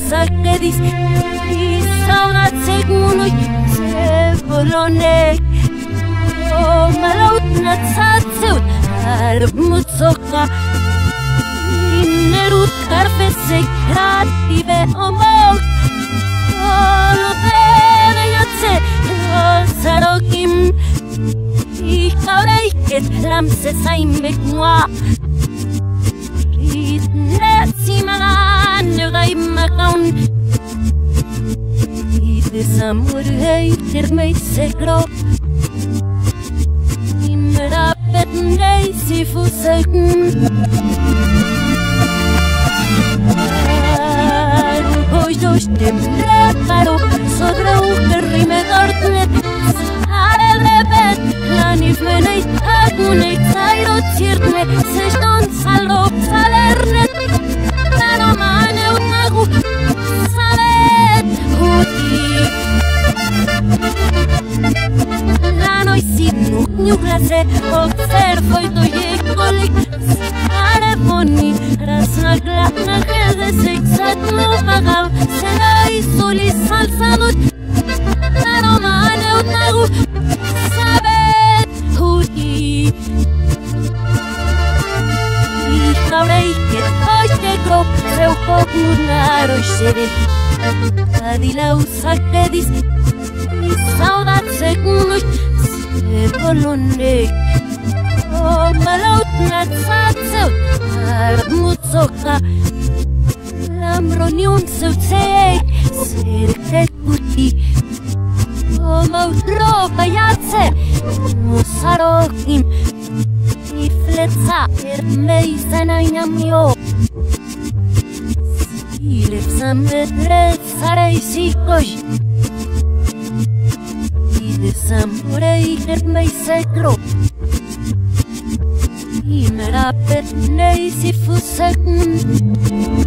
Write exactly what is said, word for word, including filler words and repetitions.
sakedis I saudat segunui se volone O malaut na tsatseut Armutsoka Inerut karfesek Rative omok Olo bebe yotse Sarokim I kaureiket Lamse saimek moi Simagan gai makaun I desamor hei termei segro I merapet nei si fusegn Arugoi dos tembreparo Sobre un rime dortnet Are lepet Lanif menei agunei Zairo cirtne Seston salo salernet Nuklase observo I doje kolik Stare boni Razna glatna hede seksatno pagav Serai soli salsamut Naromane utnagu Sabet huti I kaureiket oiste grop Reukok nunaro isebet Adila usakedis I saudat segunus Volone O malaut na tsatseut Armutsoka Lamroniun seutsek Serket puti O mautro pajatse O sarokim I fletsa ermei sanainam jo Silev sametret sarei sikoj Desamorei hermei segro I merapet nei si fusegn